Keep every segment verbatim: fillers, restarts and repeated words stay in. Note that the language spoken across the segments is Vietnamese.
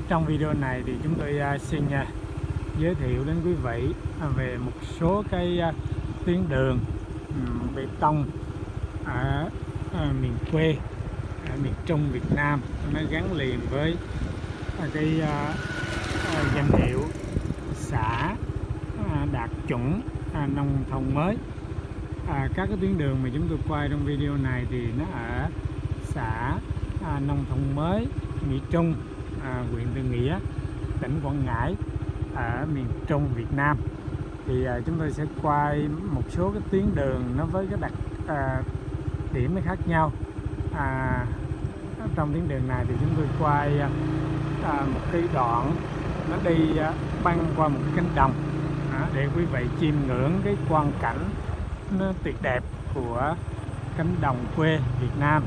Trong video này thì chúng tôi xin giới thiệu đến quý vị về một số cái tuyến đường bê tông ở miền quê, ở miền Trung Việt Nam, nó gắn liền với cái danh hiệu xã đạt chuẩn nông thôn mới. À, các cái tuyến đường mà chúng tôi quay trong video này thì nó ở xã à, nông thôn mới Mỹ Trung, à, huyện Tư Nghĩa, tỉnh Quảng Ngãi, ở miền Trung Việt Nam. Thì à, chúng tôi sẽ quay một số cái tuyến đường nó với cái đặc à, điểm nó khác nhau. À, trong tuyến đường này thì chúng tôi quay à, một cái đoạn nó đi à, băng qua một cánh đồng à, để quý vị chiêm ngưỡng cái quang cảnh nó tuyệt đẹp của cánh đồng quê Việt Nam.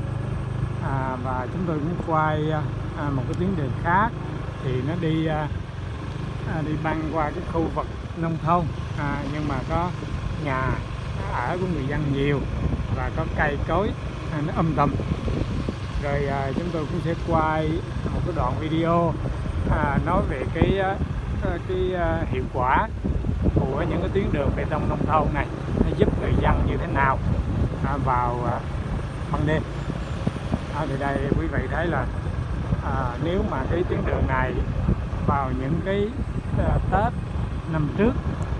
À, và chúng tôi cũng quay à, một cái tuyến đường khác thì nó đi à, đi băng qua cái khu vực nông thôn, à, nhưng mà có nhà ở của người dân nhiều và có cây cối à, nó âm tùm. Rồi à, chúng tôi cũng sẽ quay một cái đoạn video à, nói về cái cái, cái à, hiệu quả của những cái tuyến đường bê tông nông thôn này, nó giúp người dân như thế nào à, vào à, ban đêm. À, thì đây quý vị thấy là à, nếu mà cái tuyến đường này vào những cái à, Tết năm trước,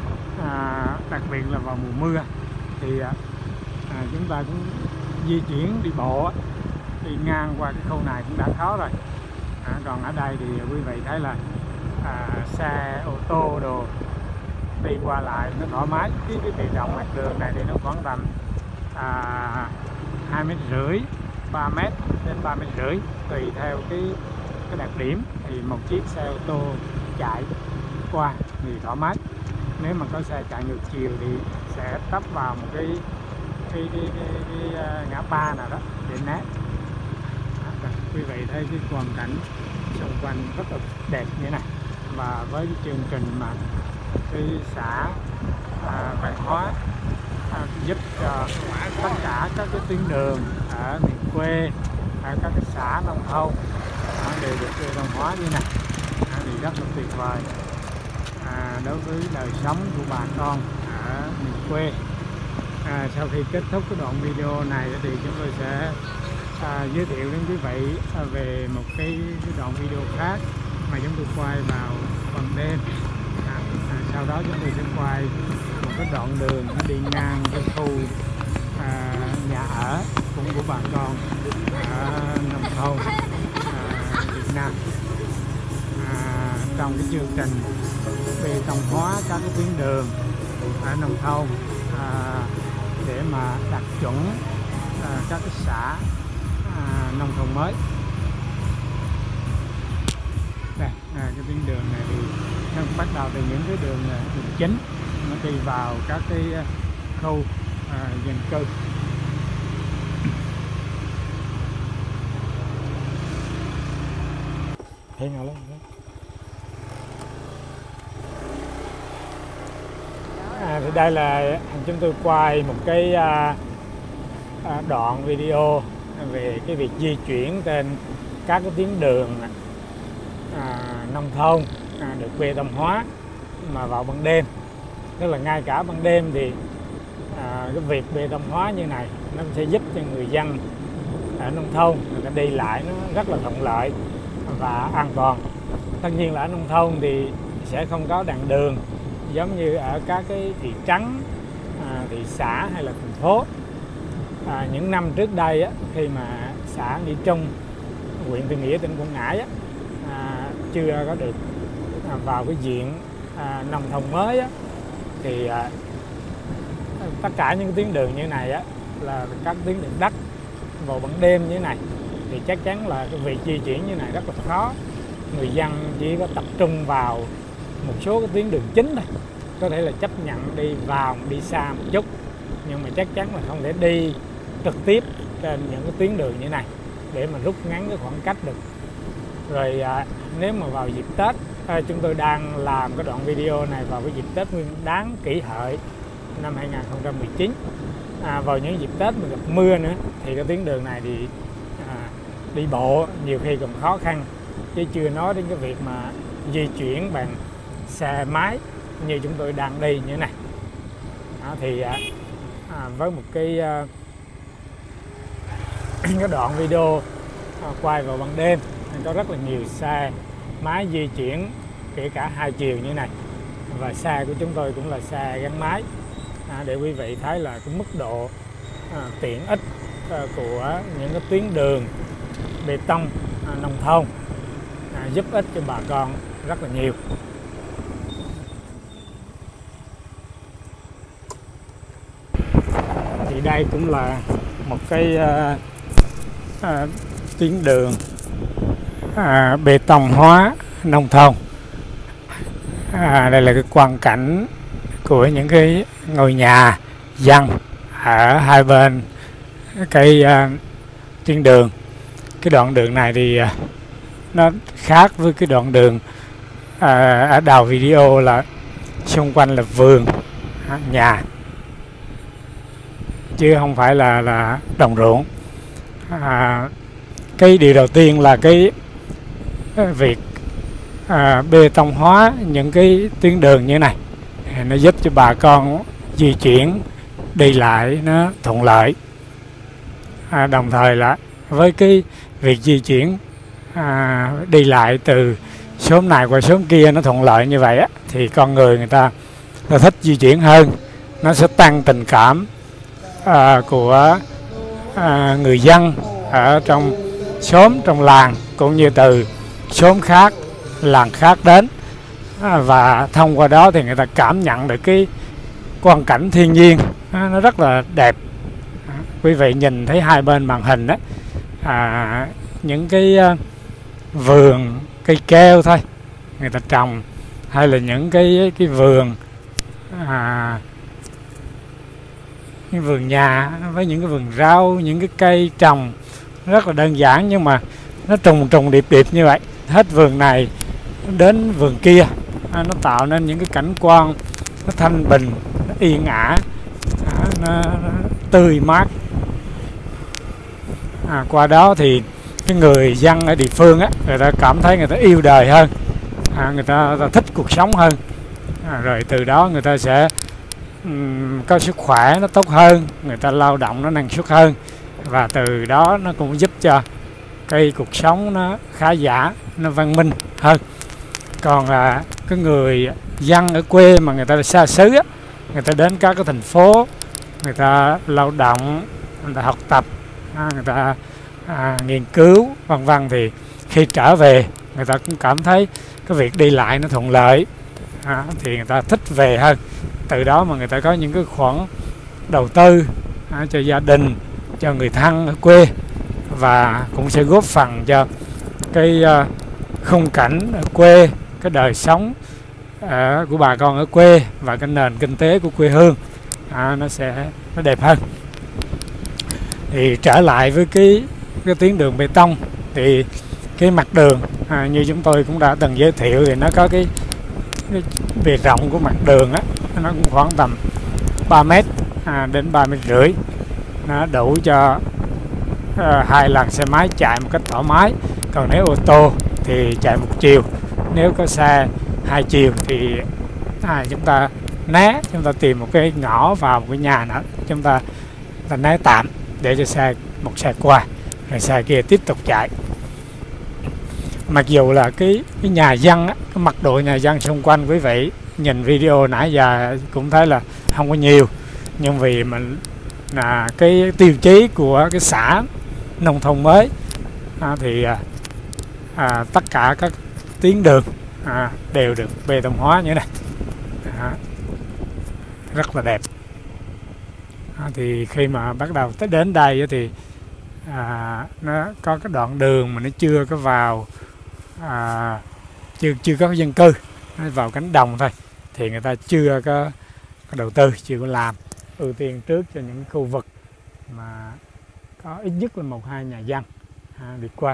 à, đặc biệt là vào mùa mưa thì à, chúng ta cũng di chuyển đi bộ, đi ngang qua cái khu này cũng đã khó rồi. À, còn ở đây thì quý vị thấy là à, xe ô tô đồ đi qua lại nó thoải mái. Cái cái bề rộng mặt đường này thì nó khoảng tầm à, hai mét rưỡi, ba mét đến ba mét rưỡi tùy theo cái cái đặc điểm. Thì một chiếc xe ô tô chạy qua thì thoải mái. Nếu mà có xe chạy ngược chiều thì sẽ tấp vào một cái cái, cái, cái, cái, cái ngã ba nào đó để né. Quý vị thấy cái quang cảnh xung quanh rất là đẹp như thế này. Và với cái chương trình mà cái xã à, văn hóa à, giúp cho tất cả các cái tuyến đường ở miền quê, ở các cái xã nông thôn à, đều được văn hóa như này à, thì rất là tuyệt vời à, đối với đời sống của bà con ở miền quê. À, sau khi kết thúc cái đoạn video này thì chúng tôi sẽ à, giới thiệu đến quý vị à, về một cái, cái đoạn video khác mà chúng tôi quay vào ban đêm. À, à, sau đó chúng tôi sẽ quay một cái đoạn đường nó đi ngang cái khu à, nhà ở cũng của bà con ở nông thôn à, Việt Nam. À, trong cái chương trình bê tông hóa các cái tuyến đường ở nông thôn à, để mà đạt chuẩn à, các cái xã à, nông thôn mới. Đây, à, cái tuyến đường này thì nó bắt đầu từ những cái đường, đường chính, nó đi vào các cái khu à, dân cư. Thấy nào lắm. À, thì đây là chúng tôi quay một cái à, à, đoạn video về cái việc di chuyển trên các cái tuyến đường à, nông thôn à, được bê tông hóa mà vào ban đêm. Tức là ngay cả ban đêm thì à, cái việc bê tông hóa như này nó sẽ giúp cho người dân ở nông thôn người ta đi lại nó rất là thuận lợi và an toàn. Tất nhiên là ở nông thôn thì sẽ không có đèn đường giống như ở các cái thị trấn, à, thị xã hay là thành phố. À, những năm trước đây á, khi mà xã Mỹ Trung, huyện Tư Nghĩa, tỉnh Quảng Ngãi á, à, chưa có được à, vào cái diện à, nông thôn mới á, thì à, tất cả những tuyến đường như này á, là các tuyến đường đất vào ban đêm như thế này thì chắc chắn là cái việc di chuyển như này rất là khó. Người dân chỉ có tập trung vào một số cái tuyến đường chính thôi, có thể là chấp nhận đi vào đi xa một chút, nhưng mà chắc chắn là không thể đi trực tiếp trên những cái tuyến đường như này để mà rút ngắn cái khoảng cách được. Rồi à, nếu mà vào dịp Tết, à, chúng tôi đang làm cái đoạn video này vào cái dịp Tết Nguyên Đán Kỷ Hợi năm hai nghìn không trăm mười chín, à, vào những dịp Tết mà gặp mưa nữa thì cái tuyến đường này thì à, đi bộ nhiều khi còn khó khăn chứ chưa nói đến cái việc mà di chuyển bằng xe máy như chúng tôi đang đi như thế này. Đó, thì à, với một cái à, cái đoạn video à, quay vào ban đêm, có rất là nhiều xe máy di chuyển kể cả hai chiều như này, và xe của chúng tôi cũng là xe gắn máy, à, để quý vị thấy là cái mức độ à, tiện ích à, của những cái tuyến đường bê tông à, nông thôn, à, giúp ích cho bà con rất là nhiều. Thì đây cũng là một cái à, à, tuyến đường à, bê tông hóa nông thôn. À, đây là cái quang cảnh của những cái ngôi nhà dân ở hai bên cái uh, tuyến đường. Cái đoạn đường này thì uh, nó khác với cái đoạn đường uh, ở đầu video là xung quanh là vườn uh, nhà, chứ không phải là là đồng ruộng. À, cái điều đầu tiên là cái, cái việc à, bê tông hóa những cái tuyến đường như này, nó giúp cho bà con di chuyển đi lại nó thuận lợi. À, đồng thời là với cái việc di chuyển à, đi lại từ xóm này qua xóm kia nó thuận lợi như vậy á, thì con người người ta, người ta thích di chuyển hơn, nó sẽ tăng tình cảm à, của à, người dân ở trong xóm, trong làng, cũng như từ xóm khác, làng khác đến, à, và thông qua đó thì người ta cảm nhận được cái quang cảnh thiên nhiên à, nó rất là đẹp. À, quý vị nhìn thấy hai bên màn hình đó, à, những cái uh, vườn cây keo thôi người ta trồng, hay là những cái cái vườn à, cái vườn nhà với những cái vườn rau, những cái cây trồng rất là đơn giản, nhưng mà nó trùng trùng điệp điệp như vậy, hết vườn này đến vườn kia, à, nó tạo nên những cái cảnh quan nó thanh bình, nó yên ả, à, nó, nó tươi mát. À, qua đó thì cái người dân ở địa phương á, người ta cảm thấy người ta yêu đời hơn, à, người, ta, người ta thích cuộc sống hơn, à, rồi từ đó người ta sẽ um, có sức khỏe nó tốt hơn, người ta lao động nó năng suất hơn, và từ đó nó cũng giúp cho cái cuộc sống nó khá giả, nó văn minh hơn. Còn à, cái người dân ở quê mà người ta xa xứ á, người ta đến các cái thành phố, người ta lao động, người ta học tập, à, người ta à, nghiên cứu vân vân, thì khi trở về người ta cũng cảm thấy cái việc đi lại nó thuận lợi, à, thì người ta thích về hơn. Từ đó mà người ta có những cái khoản đầu tư à, cho gia đình, cho người thân ở quê, và cũng sẽ góp phần cho cái uh, khung cảnh ở quê, cái đời sống uh, của bà con ở quê và cái nền kinh tế của quê hương à, nó sẽ nó đẹp hơn. Thì trở lại với cái cái tuyến đường bê tông, thì cái mặt đường à, như chúng tôi cũng đã từng giới thiệu, thì nó có cái, cái bề rộng của mặt đường á, nó cũng khoảng tầm ba mét à, đến ba mét rưỡi, nó đủ cho à, hai lần xe máy chạy một cách thoải mái. Còn nếu ô tô thì chạy một chiều, nếu có xe hai chiều thì à, chúng ta né, chúng ta tìm một cái ngõ vào một cái nhà nữa, chúng ta, ta né tạm để cho xe một xe qua, rồi xe kia tiếp tục chạy. Mặc dù là cái, cái nhà dân á, cái mật độ nhà dân xung quanh, quý vị nhìn video nãy giờ cũng thấy là không có nhiều, nhưng vì mình là cái tiêu chí của cái xã nông thôn mới à, thì à, tất cả các tuyến đường à, đều được bê tông hóa như thế này, à, rất là đẹp. À, thì khi mà bắt đầu tới đến đây thì à, nó có cái đoạn đường mà nó chưa có vào à, chưa chưa có dân cư, nó vào cánh đồng thôi, thì người ta chưa có, có đầu tư, chưa có làm, ưu tiên trước cho những khu vực mà có ít nhất là một hai nhà dân à, đi qua.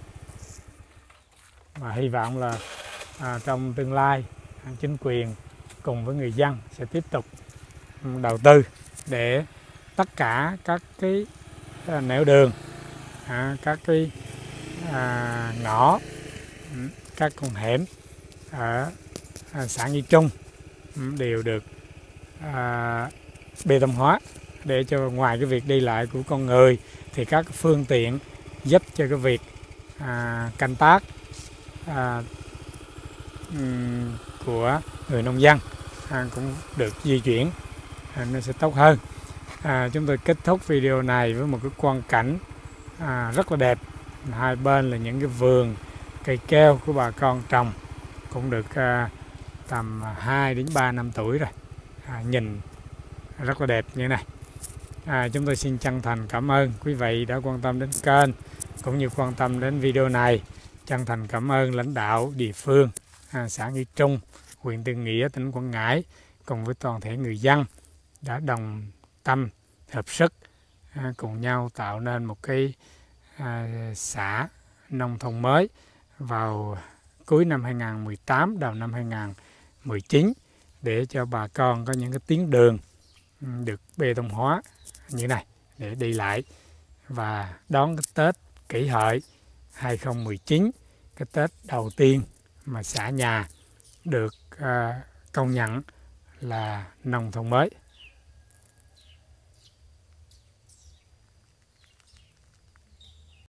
Và hy vọng là à, trong tương lai à, chính quyền cùng với người dân sẽ tiếp tục đầu tư để tất cả các cái à, nẻo đường, à, các cái à, ngõ các con hẻm ở xã Nghi Trung đều được à, bê tông hóa, để cho ngoài cái việc đi lại của con người thì các phương tiện giúp cho cái việc à, canh tác à, um, của người nông dân à, cũng được di chuyển à, nó sẽ tốt hơn. À, chúng tôi kết thúc video này với một cái quang cảnh à, rất là đẹp. Hai bên là những cái vườn cây keo của bà con trồng, cũng được à, tầm hai đến ba năm tuổi rồi, à, nhìn rất là đẹp như thế này. À, chúng tôi xin chân thành cảm ơn quý vị đã quan tâm đến kênh cũng như quan tâm đến video này. Chân thành cảm ơn lãnh đạo địa phương à, xã Nghi Trung, huyện Tư Nghĩa, tỉnh Quảng Ngãi, cùng với toàn thể người dân đã đồng tâm hợp sức à, cùng nhau tạo nên một cái à, xã nông thôn mới vào cuối năm hai nghìn không trăm mười tám, đầu năm hai nghìn không trăm mười chín, để cho bà con có những cái tuyến đường được bê tông hóa như này để đi lại và đón cái Tết Kỷ Hợi hai nghìn không trăm mười chín, cái Tết đầu tiên mà xã nhà được uh, công nhận là nông thôn mới.